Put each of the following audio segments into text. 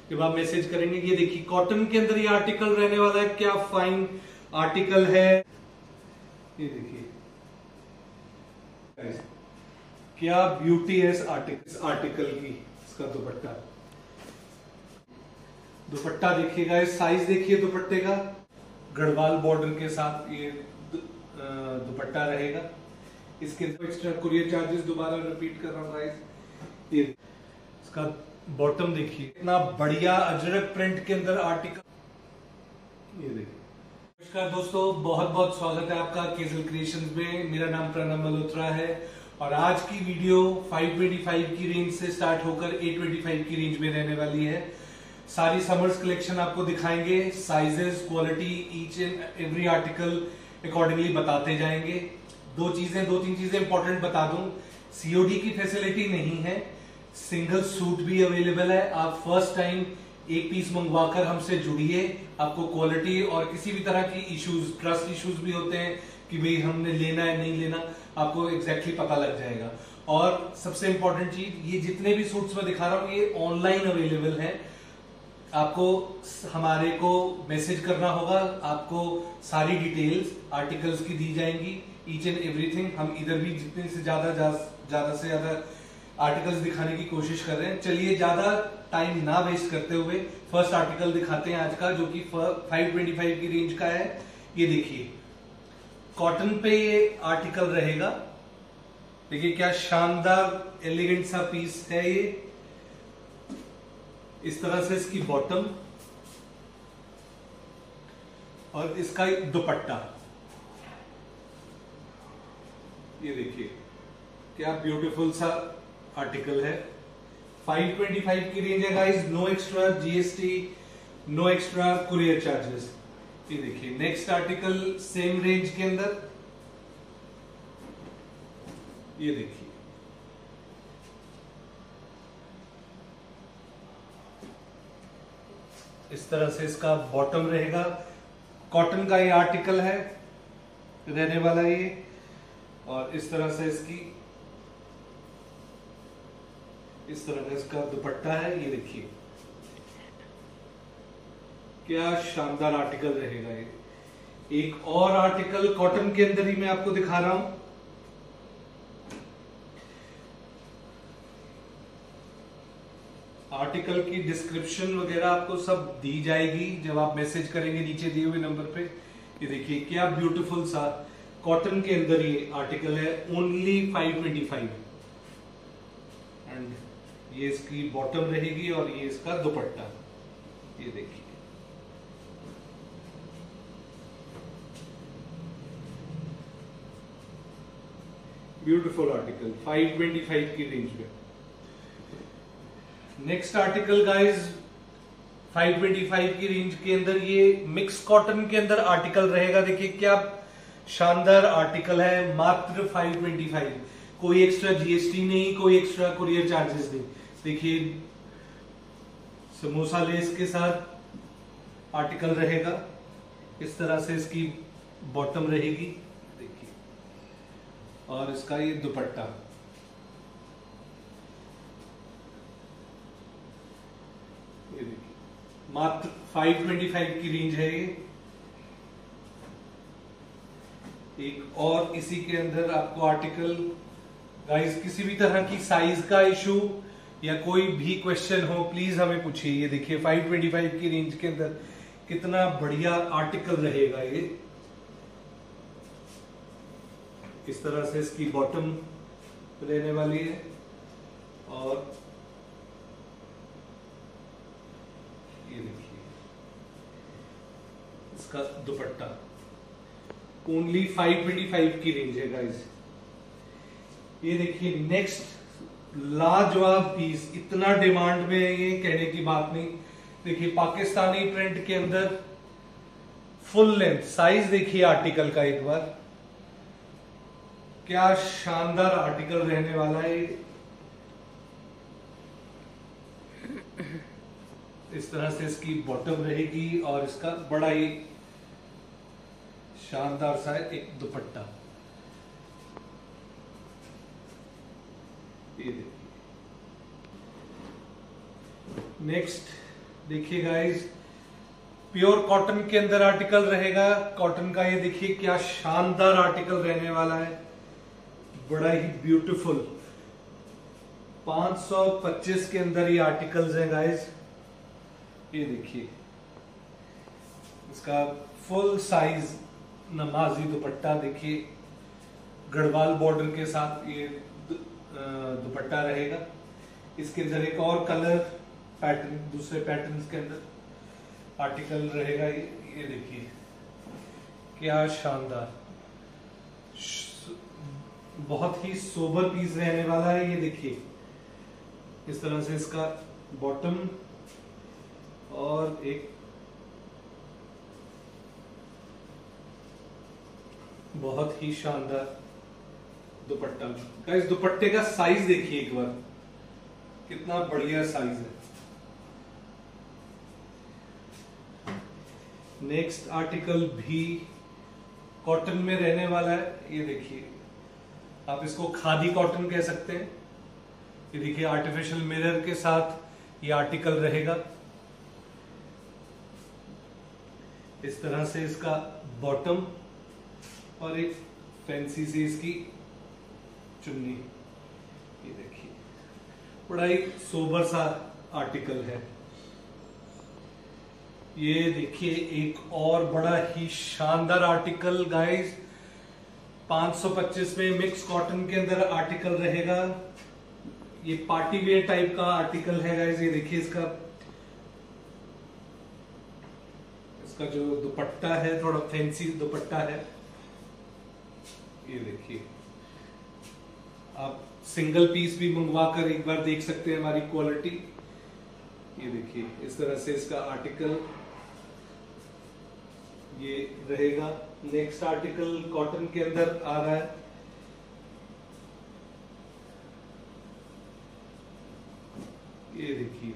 जब आप मैसेज करेंगे। ये देखिए कॉटन के अंदर ये आर्टिकल रहने वाला है, क्या फाइन आर्टिकल है। ये देखिए क्या ब्यूटी है इस आर्टिकल की। इसका दुपट्टा, दुपट्टा देखिएगा, इस साइज देखिए दुपट्टे का, गढ़वाल बॉर्डर के साथ ये दुपट्टा रहेगा। इसके एक्स्ट्रा कुरियर चार्जेस, दोबारा रिपीट कर रहा हूँ गाइस। ये इसका बॉटम देखिए, इतना बढ़िया अजरक प्रिंट के अंदर आर्टिकल। ये देखिए। नमस्कार दोस्तों, बहुत बहुत स्वागत है आपका केजल क्रिएशंस में। मेरा नाम प्रणव मल्होत्रा है और आज की वीडियो 525 की रेंज से स्टार्ट होकर 825 की रेंज में रहने वाली है। सारी समर्स कलेक्शन आपको दिखाएंगे, sizes, quality, each and every article accordingly बताते जाएंगे। दो तीन चीजें इंपॉर्टेंट बता दूं, सीओडी की फैसिलिटी नहीं है, सिंगल सूट भी अवेलेबल है। आप फर्स्ट टाइम एक पीस मंगवाकर हमसे जुड़िए, आपको क्वालिटी और किसी भी तरह की इश्यूज, ट्रस्ट इश्यूज भी होते हैं कि भाई हमने लेना है नहीं लेना, आपको एग्जैक्टली पता लग जाएगा। और सबसे इंपॉर्टेंट चीज, ये जितने भी सूट्स मैं दिखा रहा हूं ये ऑनलाइन अवेलेबल है। आपको हमारे को मैसेज करना होगा, आपको सारी डिटेल्स आर्टिकल्स की दी जाएंगी, ईच एंड एवरीथिंग। हम इधर भी जितने से ज्यादा आर्टिकल्स दिखाने की कोशिश कर रहे हैं। चलिए ज्यादा टाइम ना वेस्ट करते हुए फर्स्ट आर्टिकल दिखाते हैं आज का, जो कि 525 की रेंज का है। ये देखिए कॉटन पे ये आर्टिकल रहेगा। देखिए क्या शानदार एलिगेंट सा पीस है ये। इस तरह से इसकी बॉटम और इसका दुपट्टा, ये देखिए क्या ब्यूटीफुल सा आर्टिकल है। 525 की रेंज है guys, no extra GST, no extra courier charges. ये देखिए नेक्स्ट आर्टिकल सेम रेंज के अंदर, ये देखिए इस तरह से इसका बॉटम रहेगा। कॉटन का ये आर्टिकल है रहने वाला ये, और इस तरह से इस तरह का इसका दुपट्टा है। ये देखिए क्या शानदार आर्टिकल रहेगा ये। एक और आर्टिकल कॉटन के अंदर ही मैं आपको दिखा रहा हूं। आर्टिकल की डिस्क्रिप्शन वगैरह आपको सब दी जाएगी जब आप मैसेज करेंगे नीचे दिए हुए नंबर पे। ये देखिए क्या ब्यूटीफुल सा कॉटन के अंदर ये आर्टिकल है, ओनली 525। एंड ये इसकी बॉटम रहेगी और ये इसका दुपट्टा। ये देखिए ब्यूटीफुल आर्टिकल 525 की रेंज में। नेक्स्ट आर्टिकल गाइस 525 की रेंज के अंदर ये मिक्स कॉटन के अंदर आर्टिकल रहेगा। देखिए क्या शानदार आर्टिकल है, मात्र 525। कोई एक्स्ट्रा जीएसटी नहीं, कोई एक्स्ट्रा कुरियर चार्जेस नहीं। देखिए समोसा लेस के साथ आर्टिकल रहेगा, इस तरह से इसकी बॉटम रहेगी। देखिए और इसका ये दुपट्टा। ये देखिए मात्र 525 की रेंज है ये। एक और इसी के अंदर आपको आर्टिकल गाइस, किसी भी तरह की साइज का इशू या कोई भी क्वेश्चन हो प्लीज हमें पूछिए। ये देखिए 525 की रेंज के अंदर कितना बढ़िया आर्टिकल रहेगा ये। इस तरह से इसकी बॉटम रहने वाली है और ये देखिए इसका दुपट्टा। ओनली 525 की रेंज है गाइस। ये देखिए नेक्स्ट लाजवाब पीस, इतना डिमांड में है ये, कहने की बात नहीं। देखिए पाकिस्तानी प्रिंट के अंदर फुल लेंथ, साइज देखिए आर्टिकल का एक बार, क्या शानदार आर्टिकल रहने वाला है। इस तरह से इसकी बॉटम रहेगी और इसका बड़ा ही शानदार सा एक दुपट्टा। ये देखिए नेक्स्ट देखिए गाइस, प्योर कॉटन के अंदर आर्टिकल रहेगा। कॉटन का ये देखिए क्या शानदार आर्टिकल रहने वाला है, बड़ा ही ब्यूटीफुल। 525 के अंदर ये आर्टिकल्स हैं गाइस। ये देखिए इसका फुल साइज नमाजी दुपट्टा, देखिए गढ़वाल बॉर्डर के साथ ये दुपट्टा रहेगा। इसके अंदर एक और कलर पैटर्न, दूसरे पैटर्न्स के अंदर आर्टिकल रहेगा। ये देखिए क्या शानदार, बहुत ही सोबर पीस रहने वाला है। ये देखिए इस तरह से इसका बॉटम और एक बहुत ही शानदार दुपट्टा। गाइस दुपट्टे का साइज देखिए एक बार, कितना बढ़िया साइज है। नेक्स्ट आर्टिकल भी कॉटन में रहने वाला है। ये देखिए, आप इसको खादी कॉटन कह सकते हैं। ये देखिए आर्टिफिशियल मिरर के साथ ये आर्टिकल रहेगा। इस तरह से इसका बॉटम और एक फैंसी से इसकी चुन्नी। ये देखिए बड़ा ही सोबर सा आर्टिकल है। ये देखिए एक और बड़ा ही शानदार आर्टिकल गाइस, 525 में मिक्स कॉटन के अंदर आर्टिकल रहेगा। ये पार्टी वेयर टाइप का आर्टिकल है गाइस। ये देखिए इसका जो दुपट्टा है थोड़ा फैंसी दुपट्टा है। ये देखिए, आप सिंगल पीस भी मंगवा कर एक बार देख सकते हैं हमारी क्वालिटी। ये देखिए इस तरह से इसका आर्टिकल ये रहेगा। नेक्स्ट आर्टिकल कॉटन के अंदर आ रहा है। ये देखिए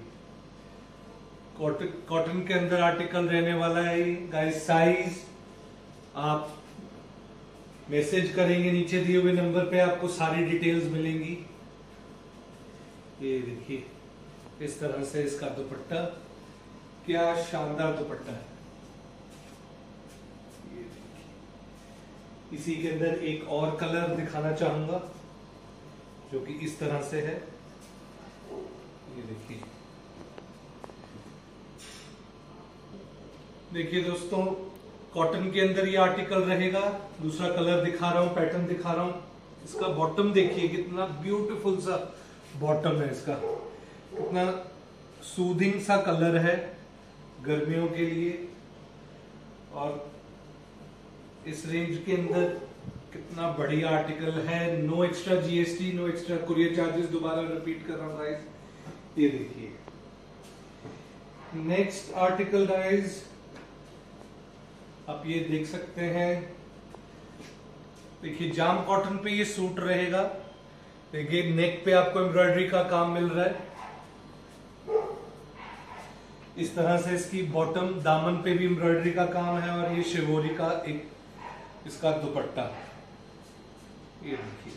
कॉटन के अंदर आर्टिकल रहने वाला है गाइस। साइज आप मैसेज करेंगे नीचे दिए हुए नंबर पे, आपको सारी डिटेल्स मिलेंगी। ये देखिए इस तरह से इसका दुपट्टा, क्या शानदार दुपट्टा है। ये देखिए, इसी के अंदर एक और कलर दिखाना चाहूंगा जो कि इस तरह से है। ये देखिए दोस्तों, कॉटन के अंदर ये आर्टिकल रहेगा। दूसरा कलर दिखा रहा हूं, पैटर्न दिखा रहा हूं। इसका बॉटम देखिए कितना ब्यूटीफुल सा बॉटम है इसका, कितना सूदिंग सा कलर है गर्मियों के लिए। और इस रेंज के अंदर कितना बढ़िया आर्टिकल है। No extra GST, no extra courier charges. दोबारा रिपीट कर रहा हूं गाइस। ये देखिए नेक्स्ट आर्टिकल गाइस, आप ये देख सकते हैं। देखिए जाम कॉटन पे ये सूट रहेगा। देखिए नेक पे आपको एम्ब्रॉयडरी का काम मिल रहा है। इस तरह से इसकी बॉटम, दामन पे भी एम्ब्रॉयडरी का काम है। और ये शिवोरी का एक इसका दुपट्टा। ये देखिए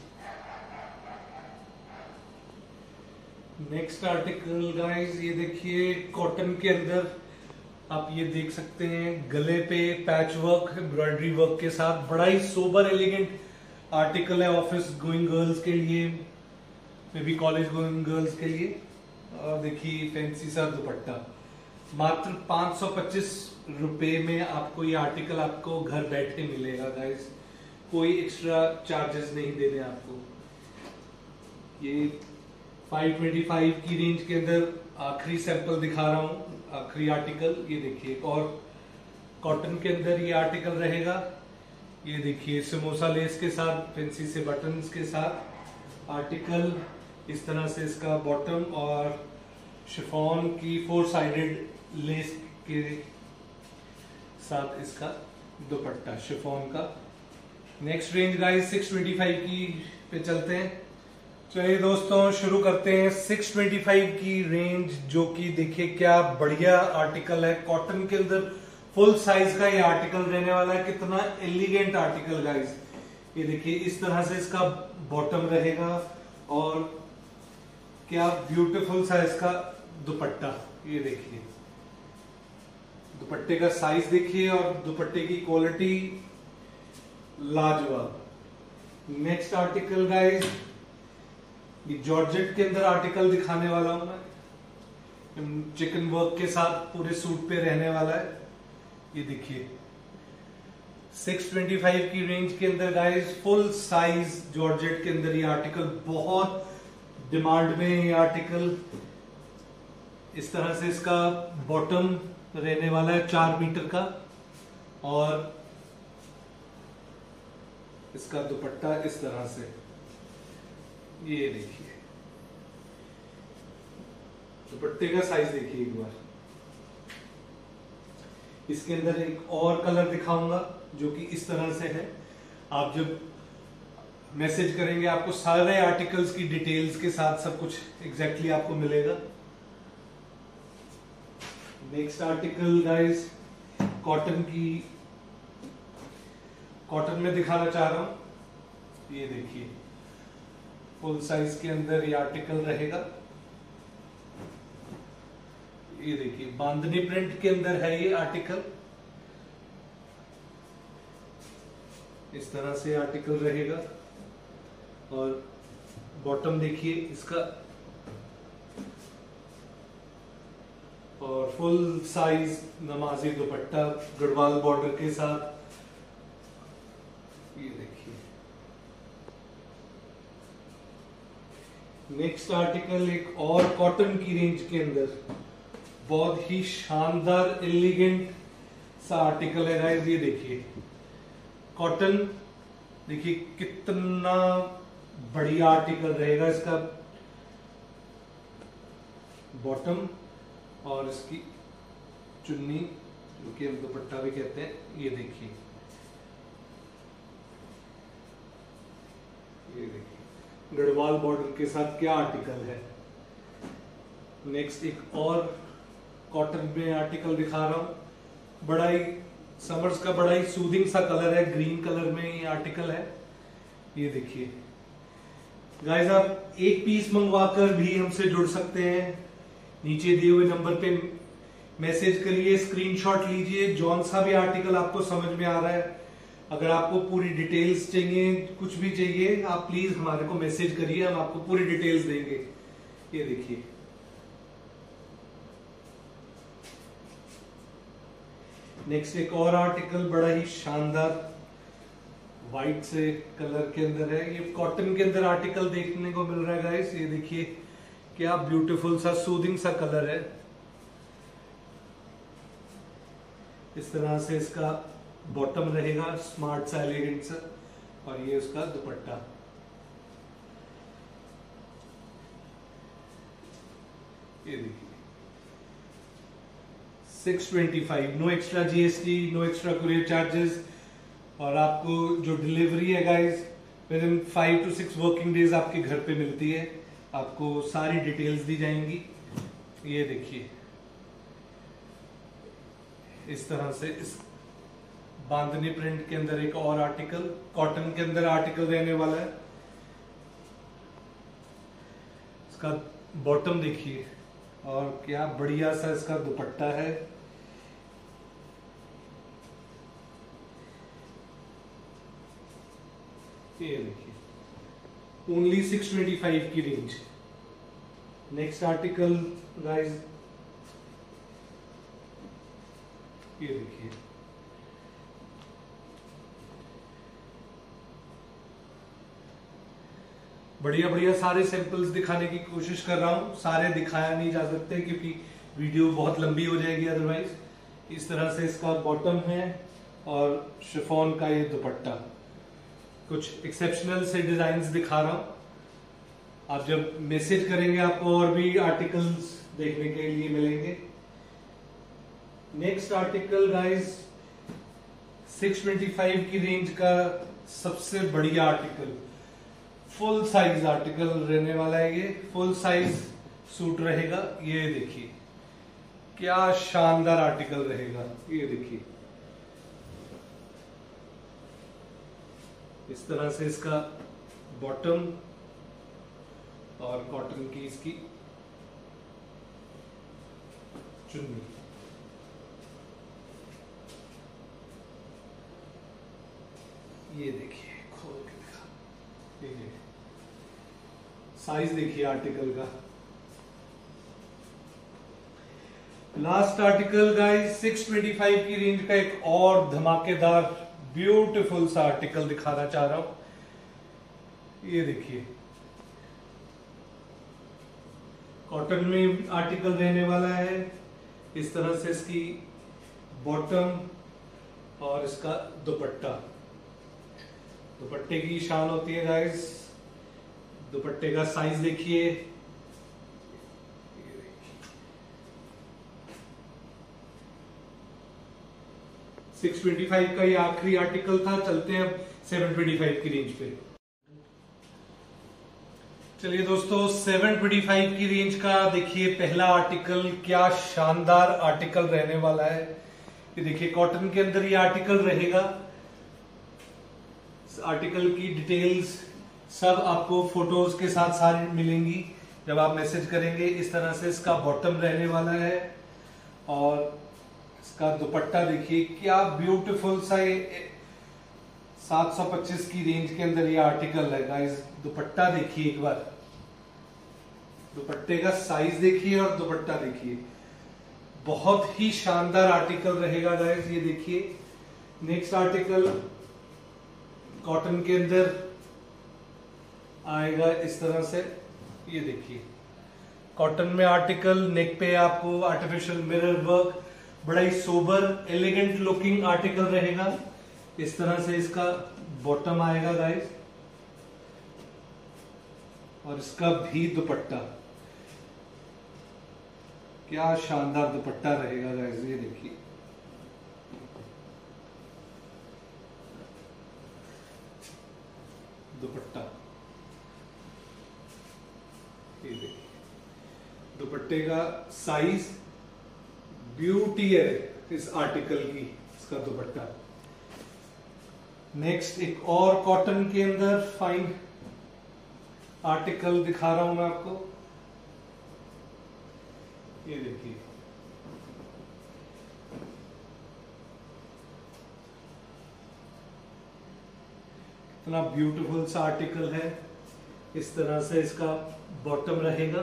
नेक्स्ट आर्टिकल गाइस, ये देखिए कॉटन के अंदर आप ये देख सकते हैं गले पे पैच वर्क, एम्ब्रॉयडरी वर्क के साथ। बड़ा ही सोबर एलिगेंट आर्टिकल है ऑफिस गोइंग गर्ल्स के लिए, maybe college going girls के लिए। और देखिए फैंसी सा दुपट्टा। मात्र 525 रुपए में आपको ये आर्टिकल आपको घर बैठे मिलेगा गाइस। कोई एक्स्ट्रा चार्जेस नहीं देने आपको। ये 525 की रेंज के अंदर आखिरी सैंपल दिखा रहा हूं, आखिरी आर्टिकल। ये देखिए और कॉटन के अंदर ये आर्टिकल रहेगा। ये देखिए समोसा लेस के साथ, फैंसी से बटन्स के साथ आर्टिकल। इस तरह से इसका बॉटम और शिफॉन की 4 साइडेड लेस के साथ इसका दुपट्टा शिफॉन का। नेक्स्ट रेंज गाइस 625 की पे चलते हैं। चलिए दोस्तों शुरू करते हैं 625 की रेंज, जो कि देखिए क्या बढ़िया आर्टिकल है। कॉटन के अंदर फुल साइज का ये आर्टिकल रहने वाला है। कितना एलिगेंट आर्टिकल गाइस। ये देखिए इस तरह से इसका बॉटम रहेगा और क्या ब्यूटीफुल सा इसका दुपट्टा। ये देखिए दुपट्टे का साइज देखिए और दुपट्टे की क्वालिटी लाजवाब। नेक्स्ट आर्टिकल गाइस, ये जॉर्जेट के अंदर आर्टिकल दिखाने वाला हूं मैं, चिकन वर्क के साथ पूरे सूट पे रहने वाला है। ये देखिए 625 की रेंज के अंदर गाइस, फुल साइज जॉर्जेट के अंदर ये आर्टिकल बहुत डिमांड में है। ये आर्टिकल इस तरह से इसका बॉटम रहने वाला है 4 मीटर का, और इसका दुपट्टा इस तरह से, ये देखिए दुपट्टे का साइज देखिए एक बार। इसके अंदर एक और कलर दिखाऊंगा जो कि इस तरह से है। आप जब मैसेज करेंगे आपको सारे आर्टिकल्स की डिटेल्स के साथ सब कुछ एग्जैक्टली आपको मिलेगा। नेक्स्ट आर्टिकल गाइस, कॉटन में दिखाना चाह रहा हूं। ये देखिए फुल साइज के अंदर ये आर्टिकल रहेगा। ये देखिए बांधनी प्रिंट के अंदर है ये आर्टिकल, इस तरह से आर्टिकल रहेगा। और बॉटम देखिए इसका, और फुल साइज नमाजी दुपट्टा गढ़वाल बॉर्डर के साथ। ये देखिए नेक्स्ट आर्टिकल एक और कॉटन की रेंज के अंदर बहुत ही शानदार एलिगेंट सा आर्टिकल है गाइस। ये देखिए कॉटन, देखिए कितना बढ़िया आर्टिकल रहेगा। इसका बॉटम और इसकी चुन्नी, जो कि हम दुपट्टा भी कहते हैं। ये देखिए गढ़वाल बॉर्डर के साथ क्या आर्टिकल है। नेक्स्ट एक और कॉटन में आर्टिकल दिखा रहा हूं, बड़ा ही समर्स का बड़ा ही सूदिंग सा कलर है, ग्रीन कलर में ये आर्टिकल है। ये देखिए गाइस, आप एक पीस मंगवाकर भी हमसे जुड़ सकते हैं। नीचे दिए हुए नंबर पे मैसेज करिए, स्क्रीनशॉट लीजिए, जौन सा भी आर्टिकल आपको समझ में आ रहा है। अगर आपको पूरी डिटेल्स चाहिए, कुछ भी चाहिए, आप प्लीज हमारे को मैसेज करिए, हम आपको पूरी डिटेल्स देंगे। ये देखिए नेक्स्ट एक और आर्टिकल बड़ा ही शानदार व्हाइट से कलर के अंदर है। ये कॉटन के अंदर आर्टिकल देखने को मिल रहा है गाइस। ये देखिए क्या ब्यूटीफुल सा सूदिंग सा कलर है। इस तरह से इसका बॉटम रहेगा स्मार्ट सा, एलिगेंट सा, और ये उसका दुपट्टा। ये देखिए 625, no extra GST, no extra courier charges, और आपको जो डिलीवरी है guys within 5 to 6 working days आपके घर पे मिलती है। आपको सारी डिटेल्स दी जाएंगी। ये देखिए इस तरह से इस बांधनी प्रिंट के अंदर एक और आर्टिकल, कॉटन के अंदर आर्टिकल रहने वाला है। इसका बॉटम देखिए और क्या बढ़िया सा इसका दुपट्टा है। ये देखिए ओनली 625 की रेंज। नेक्स्ट आर्टिकल गाइस, ये देखिए बढ़िया बढ़िया सारे सैंपल्स दिखाने की कोशिश कर रहा हूं। सारे दिखाया नहीं जा सकते क्योंकि वीडियो बहुत लंबी हो जाएगी अदरवाइज। इस तरह से इसका बॉटम है और शिफॉन का ये दुपट्टा। कुछ एक्सेप्शनल से डिजाइन्स दिखा रहा हूं। आप जब मैसेज करेंगे आपको और भी आर्टिकल्स देखने के लिए मिलेंगे। नेक्स्ट आर्टिकल गाइस 625 की रेंज का सबसे बढ़िया आर्टिकल, फुल साइज आर्टिकल रहने वाला है। ये फुल साइज सूट रहेगा। ये देखिए क्या शानदार आर्टिकल रहेगा। ये देखिए इस तरह से इसका बॉटम और कॉटन की इसकी चुन्नी। ये देखिए, खोल के दिखा, देखिए साइज देखिए आर्टिकल का। लास्ट आर्टिकल गाइस 625 की रेंज का एक और धमाकेदार ब्यूटीफुल सा आर्टिकल दिखाना चाह रहा हूं। ये देखिए, कॉटन में आर्टिकल रहने वाला है। इस तरह से इसकी बॉटम और इसका दुपट्टा, दुपट्टे की शान होती है गाइस। दुपट्टे का साइज देखिए, 625 का ये आखिरी आर्टिकल था। चलते हैं अब 725 की रेंज पे। चलिए दोस्तों, 725 की रेंज का देखिए पहला आर्टिकल, क्या शानदार आर्टिकल रहने वाला है। ये देखिए, कॉटन के अंदर ये आर्टिकल रहेगा। आर्टिकल की डिटेल्स सब आपको फोटोज के साथ सारी मिलेंगी जब आप मैसेज करेंगे। इस तरह से इसका बॉटम रहने वाला है और इसका दुपट्टा देखिए, क्या ब्यूटीफुल सा ये 725 की रेंज के अंदर ये आर्टिकल है गाइस। दुपट्टा देखिए एक बार, दुपट्टे का साइज देखिए और दुपट्टा देखिए, बहुत ही शानदार आर्टिकल रहेगा गाइस। ये देखिए, नेक्स्ट आर्टिकल कॉटन के अंदर आएगा इस तरह से। ये देखिए, कॉटन में आर्टिकल, नेक पे आपको आर्टिफिशियल मिरर वर्क, बड़ा ही सोबर एलिगेंट लुकिंग आर्टिकल रहेगा। इस तरह से इसका बॉटम आएगा गाइस और इसका भी दुपट्टा, क्या शानदार दुपट्टा रहेगा गाइस। ये देखिए, दुपट्टा, ये देखिए दुपट्टे का साइज, ब्यूटी है इस आर्टिकल की, इसका दुपट्टा। नेक्स्ट एक और कॉटन के अंदर फाइन आर्टिकल दिखा रहा हूं मैं आपको। ये देखिए, इतना ब्यूटीफुल सा आर्टिकल है। इस तरह से इसका बॉटम रहेगा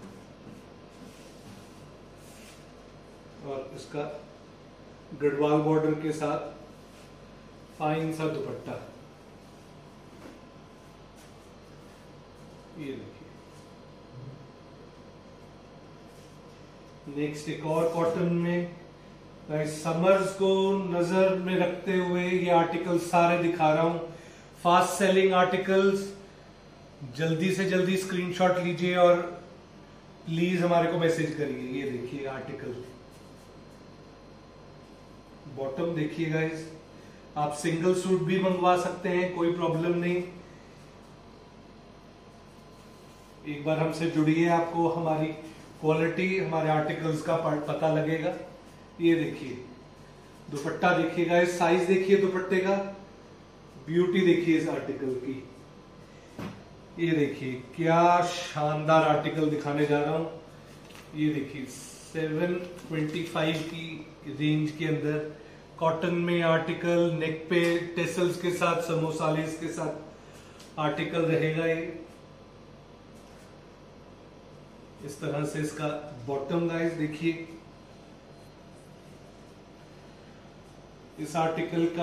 और इसका गढ़वाल बॉर्डर के साथ फाइन सा दुपट्टा। ये देखिए, नेक्स्ट एक और कॉटन में, समर्स को नजर में रखते हुए ये आर्टिकल सारे दिखा रहा हूं। फास्ट सेलिंग आर्टिकल्स, जल्दी से जल्दी स्क्रीनशॉट लीजिए और प्लीज हमारे को मैसेज करिए। ये देखिए आर्टिकल, बॉटम देखिए गाइस, आप सिंगल सूट भी मंगवा सकते हैं, कोई प्रॉब्लम नहीं। एक बार हमसे जुड़िए, आपको हमारी क्वालिटी, हमारे आर्टिकल्स का पता लगेगा। ये देखिए, दुपट्टा देखिए गाइस, साइज देखिए दुपट्टे का, ब्यूटी देखिए इस आर्टिकल की। ये देखिए, क्या शानदार आर्टिकल दिखाने जा रहा हूं। ये देखिए, 725 की रेंज के अंदर कॉटन में आर्टिकल, नेक पे टेसल्स के साथ, समोसा लेस के साथ आर्टिकल रहेगा। ये इस तरह से इसका बॉटम गाइस देखिए। इस आर्टिकल का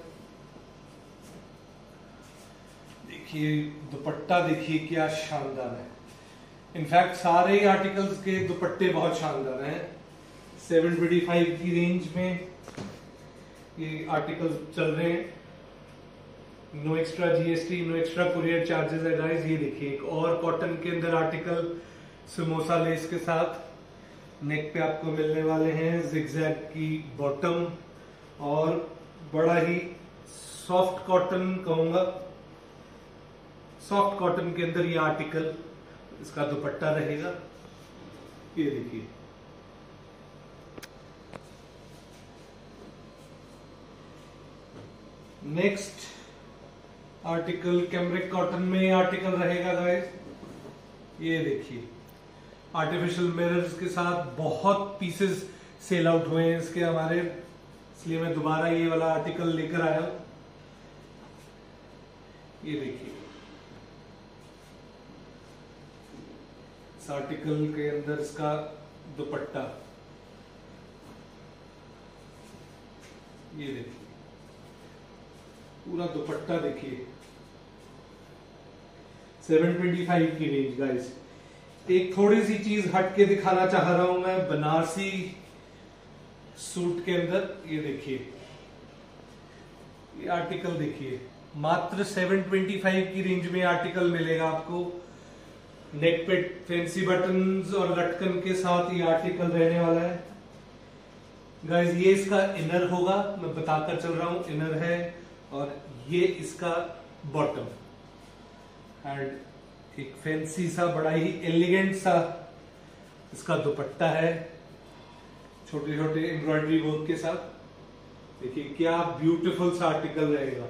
देखिए दुपट्टा देखिए, क्या शानदार है। इनफैक्ट सारे ही आर्टिकल्स के दुपट्टे बहुत शानदार हैं। 725 की रेंज में ये आर्टिकल चल रहे हैं। No extra GST, no extra courier charges है गाइस। ये देखिए, एक और कॉटन के अंदर आर्टिकल समोसा लेस के साथ, नेक पे आपको मिलने वाले हैं जिगजैग की बॉटम और बड़ा ही सॉफ्ट कॉटन कहूंगा, सॉफ्ट कॉटन के अंदर ये आर्टिकल, इसका दुपट्टा रहेगा। ये देखिए, नेक्स्ट आर्टिकल कैमरिक कॉटन में आर्टिकल रहेगा गाइस। ये देखिए, आर्टिफिशियल मिरर्स के साथ बहुत पीसेस सेल आउट हुए हैं इसके हमारे, इसलिए मैं दोबारा ये वाला आर्टिकल लेकर आया हूं। ये देखिए इस आर्टिकल के अंदर इसका दुपट्टा, ये देखिए पूरा दुपट्टा देखिए। 725 की रेंज गाइस। एक थोड़ी सी चीज हट के दिखाना चाह रहा हूं मैं बनारसी सूट के अंदर। ये देखिए ये आर्टिकल देखिए, मात्र 725 की रेंज में आर्टिकल मिलेगा आपको। नेक पे फैंसी बटन्स और लटकन के साथ ये आर्टिकल रहने वाला है गाइस। ये इसका इनर होगा, मैं बताकर चल रहा हूं, इनर है। और ये इसका बॉटम, एंड एक फैंसी सा बड़ा ही एलिगेंट सा इसका दुपट्टा है, छोटे छोटे एम्ब्रॉयडरी वर्क के साथ। देखिए क्या ब्यूटीफुल सा आर्टिकल रहेगा।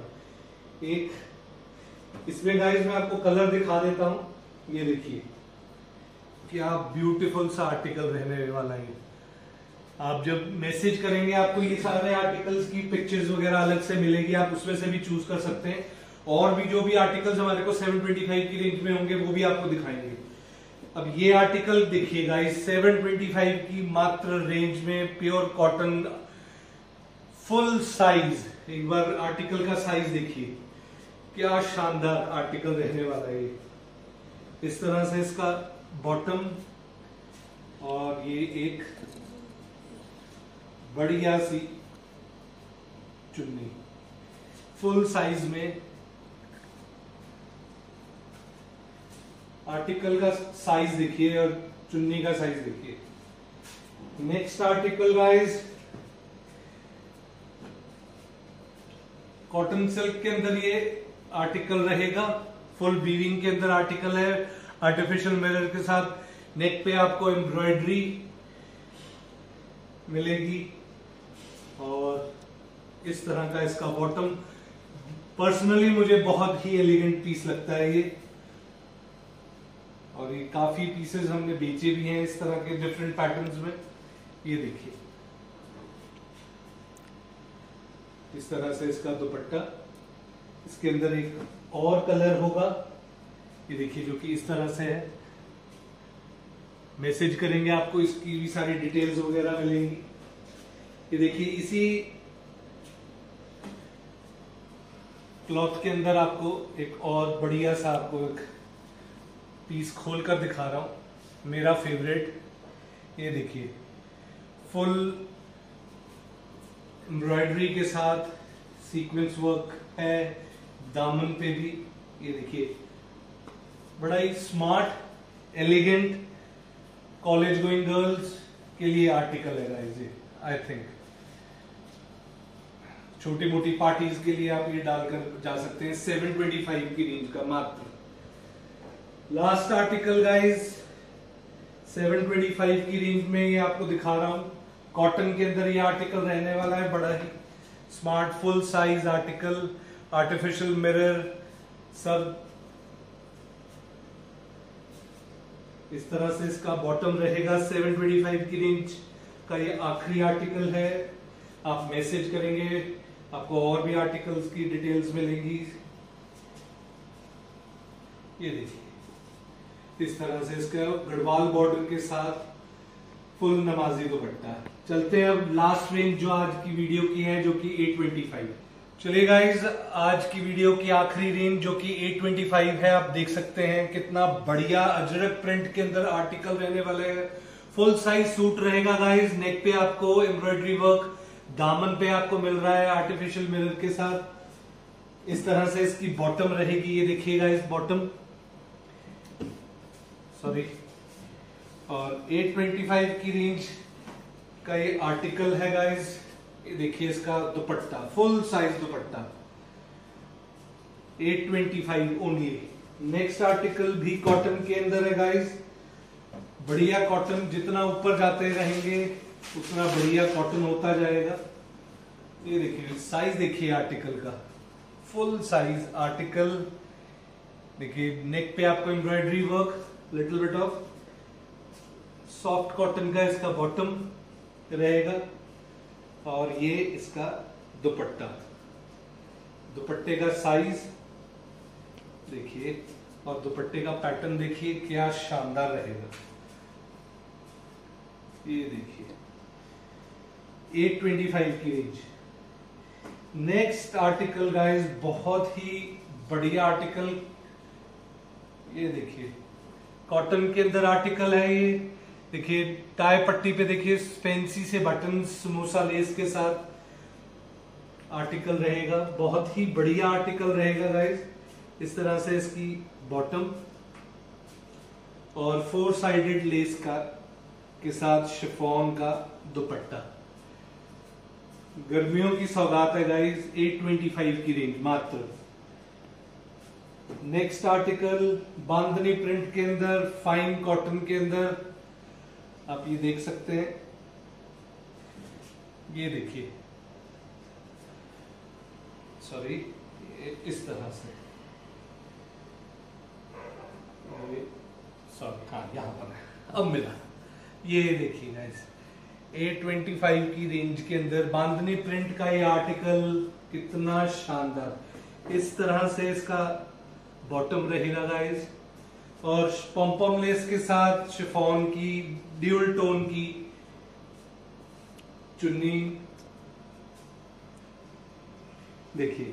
एक इसमें गाइस मैं आपको कलर दिखा देता हूं। ये देखिए क्या ब्यूटीफुल सा आर्टिकल रहने वाला है। आप जब मैसेज करेंगे आपको ये सारे आर्टिकल्स की पिक्चर्स वगैरह अलग से मिलेगी, आप उसमें से भी चूज कर सकते हैं। और भी जो भी आर्टिकल्स हमारे को 725 की रेंज में होंगे वो भी आपको दिखाएंगे। अब ये आर्टिकल देखिए गाइस 725 की मात्र रेंज में, प्योर कॉटन, फुल साइज। एक बार आर्टिकल का साइज देखिए, क्या शानदार आर्टिकल रहने वाला है। इस तरह से इसका बॉटम, और ये एक बढ़िया सी चुन्नी फुल साइज में। आर्टिकल का साइज देखिए और चुन्नी का साइज देखिए। Next article guys cotton silk के अंदर ये आर्टिकल रहेगा, फुल वीविंग के अंदर आर्टिकल है, आर्टिफिशियल मिरर के साथ। नेक पे आपको एम्ब्रॉयडरी मिलेगी और इस तरह का इसका बॉटम। पर्सनली मुझे बहुत ही एलिगेंट पीस लगता है ये, और ये काफी पीसेस हमने बेचे भी हैं इस तरह के डिफरेंट पैटर्न्स में। ये देखिए इस तरह से इसका दुपट्टा, इसके अंदर एक और कलर होगा, ये देखिए, जो कि इस तरह से है। मैसेज करेंगे आपको इसकी भी सारी डिटेल्स वगैरह मिलेंगी। ये देखिए इसी क्लॉथ के अंदर आपको एक और बढ़िया सा आपको एक पीस खोल कर दिखा रहा हूं, मेरा फेवरेट। ये देखिए फुल एम्ब्रॉयडरी के साथ सीक्वेंस वर्क है, दामन पे भी। ये देखिए बड़ा ही smart elegant college going girls के लिए आर्टिकल है गाइस ये। आई थिंक छोटी मोटी पार्टीज के लिए आप ये डालकर जा सकते हैं। 725 की रेंज का मात्र। लास्ट आर्टिकल गाइस 725 की रेंज में ये आपको दिखा रहा हूं। कॉटन के अंदर ये आर्टिकल रहने वाला है, बड़ा ही smart full size article, artificial mirror सब। इस तरह से इसका बॉटम रहेगा। 725 की रेंज का ये आखिरी आर्टिकल है। आप मैसेज करेंगे आपको और भी आर्टिकल्स की डिटेल्स मिलेंगी। ये देखिए इस तरह से इसका गढ़वाल बॉर्डर के साथ फुल नमाजी दुपट्टा। चलते हैं अब लास्ट रेंज जो आज की वीडियो की है, जो कि 825। चलिए गाइज आज की वीडियो की आखिरी रेंज जो कि 825 है। आप देख सकते हैं कितना बढ़िया अजरक प्रिंट के अंदर आर्टिकल रहने वाले हैं। फुल साइज सूट रहेगा गाइज। नेक पे आपको एम्ब्रॉयडरी वर्क, दामन पे आपको मिल रहा है आर्टिफिशियल मिरर के साथ। इस तरह से इसकी बॉटम रहेगी। ये देखिएगा इस बॉटम, सॉरी, और 825 की रेंज का ये आर्टिकल है गाइज। ये देखिए इसका dupatta, full size dupatta, 825 only. Next article भी कॉटन के अंदर है गाइज। बढ़िया कॉटन, जितना ऊपर जाते रहेंगे उतना बढ़िया कॉटन होता जाएगा। ये देखिए साइज देखिए आर्टिकल का, फुल साइज आर्टिकल। देखिए नेक पे आपको embroidery work, little bit of soft cotton का इसका बॉटम रहेगा, और ये इसका दुपट्टा। दुपट्टे का साइज देखिए, और दुपट्टे का पैटर्न देखिए क्या शानदार रहेगा। ये देखिए 825 की रेंज। नेक्स्ट आर्टिकल गाइस, बहुत ही बढ़िया आर्टिकल, ये देखिए कॉटन के अंदर आर्टिकल है। ये देखिए टाई पट्टी पे देखिए फैंसी से बटन समोसा लेस के साथ आर्टिकल रहेगा, बहुत ही बढ़िया आर्टिकल रहेगा गाइस। इस तरह से इसकी बॉटम और 4 साइडेड लेस का के साथ शिफॉन का दुपट्टा। गर्मियों की सौगात है गाइस, 825 की रेंज मात्र। नेक्स्ट आर्टिकल बांधनी प्रिंट के अंदर, फाइन कॉटन के अंदर, आप ये देख सकते हैं। ये देखिए, सॉरी, इस तरह से, सॉरी, हाँ यहां पर है, अब मिला। ये देखिए गाइस 825 की रेंज के अंदर बांधनी प्रिंट का ये आर्टिकल कितना शानदार, इस तरह से इसका बॉटम रहेगा गाइस, और पॉम्पॉम लेस के साथ शिफॉन की ड्यूल टोन की चुन्नी। देखिए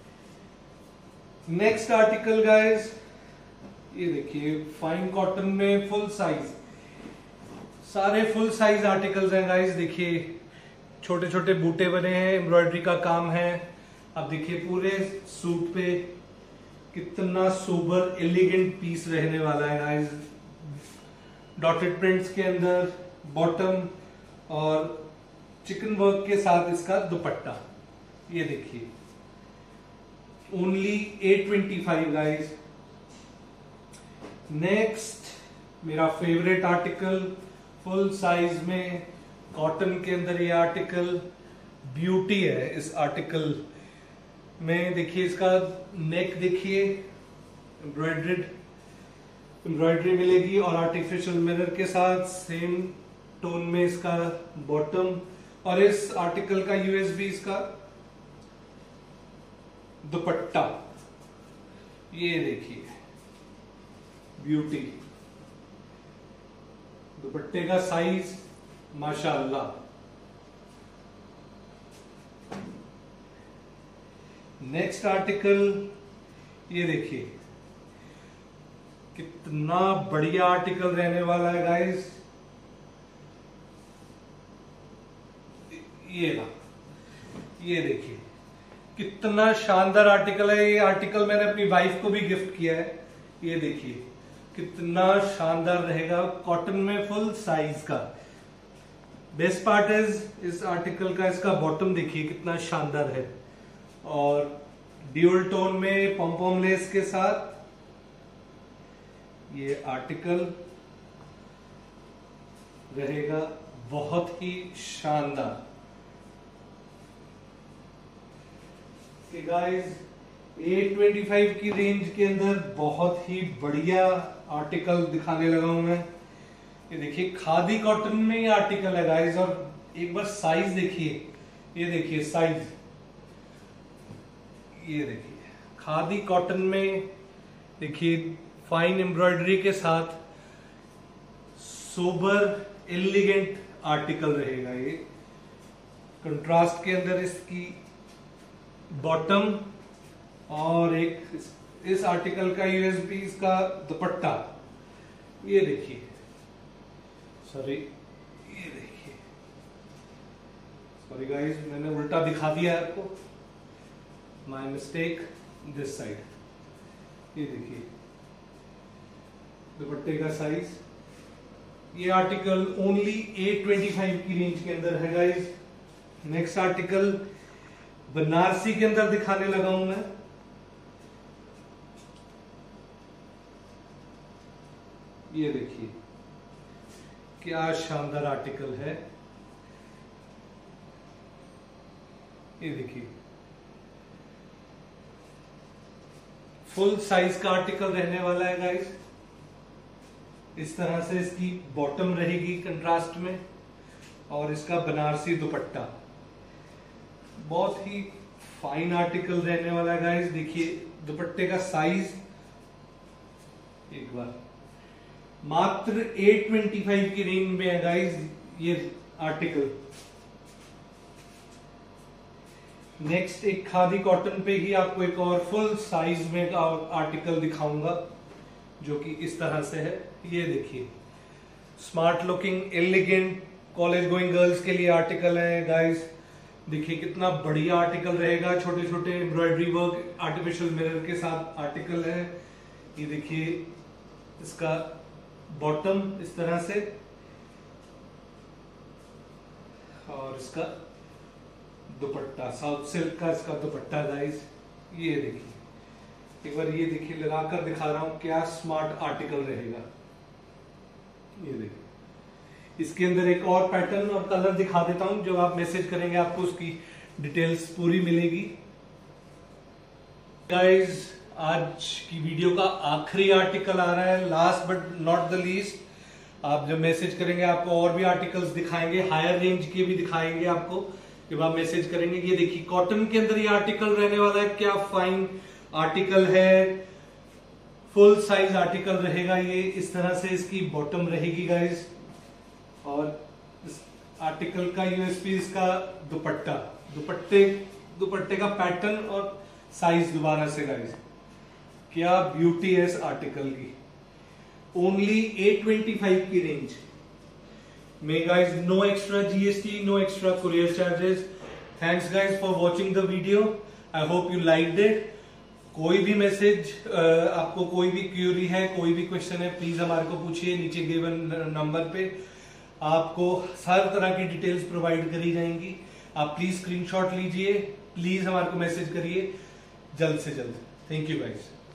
नेक्स्ट आर्टिकल गाइस, ये देखिए फाइन कॉटन में फुल साइज, सारे फुल साइज आर्टिकल्स हैं गाइस। देखिए छोटे छोटे बूटे बने हैं, एम्ब्रॉयडरी का काम है। अब देखिए पूरे सूट पे कितना सोबर एलिगेंट पीस रहने वाला है गाइस। डॉटेड प्रिंट्स के अंदर बॉटम और चिकन वर्क के साथ इसका दुपट्टा। ये देखिए ओनली 825 गाइस। नेक्स्ट मेरा फेवरेट आर्टिकल फुल साइज में कॉटन के अंदर, ये आर्टिकल ब्यूटी है। इस आर्टिकल में देखिए इसका नेक देखिए, एम्ब्रॉयडरी मिलेगी और आर्टिफिशियल मिरर के साथ सेम टोन में इसका बॉटम, और इस आर्टिकल का यूएसबी इसका दुपट्टा। ये देखिए ब्यूटी, दुपट्टे का साइज माशाअल्लाह। नेक्स्ट आर्टिकल, ये देखिए कितना बढ़िया आर्टिकल रहने वाला है गाइस। ये देखिए कितना शानदार आर्टिकल है। ये आर्टिकल मैंने अपनी वाइफ को भी गिफ्ट किया है। ये देखिए कितना शानदार रहेगा, कॉटन में फुल साइज का। बेस्ट पार्ट इज इस आर्टिकल का इसका बॉटम देखिए कितना शानदार है, और ड्यूल टोन में पॉम्पॉम लेस के साथ ये आर्टिकल रहेगा बहुत ही शानदार। गाइस 825 की रेंज के अंदर बहुत ही बढ़िया आर्टिकल दिखाने लगा हूं मैं। ये देखिए खादी कॉटन में ये आर्टिकल है गाइस, और एक बार साइज देखिए। ये देखिए साइज, ये देखिए खादी कॉटन में देखिए फाइन एम्ब्रॉयडरी के साथ सोबर एलिगेंट आर्टिकल रहेगा। ये कंट्रास्ट के अंदर इसकी बॉटम और एक इस आर्टिकल का यूएसबी इसका दुपट्टा। ये देखिए, सॉरी, ये देखिए, सॉरी गाइस मैंने उल्टा दिखा दिया है आपको, माय मिस्टेक, दिस साइड। ये देखिए दुपट्टे का साइज। ये आर्टिकल ओनली 825 की रेंज के अंदर है गाइस। नेक्स्ट आर्टिकल बनारसी के अंदर दिखाने लगा हूं मैं। ये देखिए क्या शानदार आर्टिकल है। ये देखिए फुल साइज का आर्टिकल रहने वाला है गाइस। इस तरह से इसकी बॉटम रहेगी कंट्रास्ट में, और इसका बनारसी दुपट्टा। बहुत ही फाइन आर्टिकल रहने वाला है गाइस। देखिए दुपट्टे का साइज एक बार मात्र 825 की रेंज में है गाइस ये आर्टिकल। नेक्स्ट एक खादी कॉटन पे ही आपको एक और फुल साइज में आर्टिकल दिखाऊंगा जो कि इस तरह से है। ये देखिए smart looking elegant college going girls के लिए आर्टिकल है गाइस। देखिए कितना बढ़िया आर्टिकल रहेगा, छोटे छोटे एम्ब्रॉयडरी वर्क आर्टिफिशियल मिरर के साथ आर्टिकल है। ये देखिए इसका बॉटम इस तरह से और इसका दुपट्टा साउथ सिल्क का इसका दुपट्टा गाइस। ये देखिए एक बार ये देखिए लगाकर दिखा रहा हूं क्या स्मार्ट आर्टिकल रहेगा। ये देखिए इसके अंदर एक और पैटर्न और कलर दिखा देता हूं, जब आप मैसेज करेंगे आपको उसकी डिटेल्स पूरी मिलेगी। गाइस आज की वीडियो का आखिरी आर्टिकल आ रहा है, last but not the least. आप जब मैसेज करेंगे आपको और भी आर्टिकल्स दिखाएंगे, हायर रेंज के भी दिखाएंगे आपको जब आप मैसेज करेंगे। ये देखिए कॉटन के अंदर ये आर्टिकल रहने वाला है, क्या फाइन आर्टिकल है, फुल साइज आर्टिकल रहेगा ये। इस तरह से इसकी बॉटम रहेगी गाइस और इस आर्टिकल का यूएसपी इसका दुपट्टा, दुपट्टे का पैटर्न और साइज दोबारा से गाइस। क्या ब्यूटी है इस आर्टिकल की। ओनली 825 की रेंज में guys, no extra GST, no extra courier charges. Thanks guys for watching the video, I hope you liked it. कोई भी मैसेज आपको कोई भी क्यूरी है, कोई भी क्वेश्चन है, प्लीज हमारे को पूछिए नीचे गिवन नंबर पे। आपको हर तरह की डिटेल्स प्रोवाइड करी जाएंगी। आप प्लीज स्क्रीनशॉट लीजिए, प्लीज हमारे को मैसेज करिए जल्द से जल्द। Thank you guys.